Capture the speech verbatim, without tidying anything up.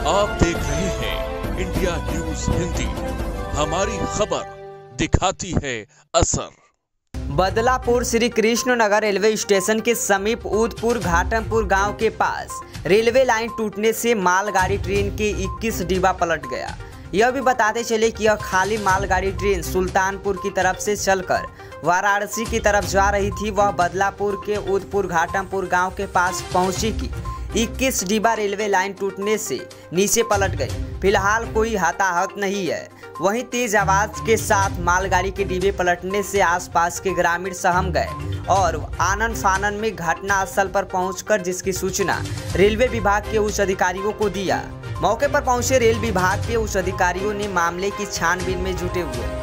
आप देख रहे हैं इंडिया न्यूज हिंदी। हमारी खबर दिखाती है असर। बदलापुर श्री कृष्ण नगर रेलवे स्टेशन के समीप उदपुर घाटमपुर गांव के पास रेलवे लाइन टूटने से मालगाड़ी ट्रेन के इक्कीस डिब्बा पलट गया। यह भी बताते चले कि यह खाली मालगाड़ी ट्रेन सुल्तानपुर की तरफ से चलकर वाराणसी की तरफ जा रही थी। वह बदलापुर के उदपुर घाटमपुर गांव के पास पहुंची कि इक्कीस डिब्बा रेलवे लाइन टूटने से नीचे पलट गई। फिलहाल कोई हताहत नहीं है। वहीं तेज आवाज के साथ मालगाड़ी के डिब्बे पलटने से आसपास के ग्रामीण सहम गए और आनन फानन में घटना स्थल पर पहुंचकर जिसकी सूचना रेलवे विभाग के उच्च अधिकारियों को दिया। मौके पर पहुंचे रेल विभाग के उच्च अधिकारियों ने मामले की छानबीन में जुटे हुए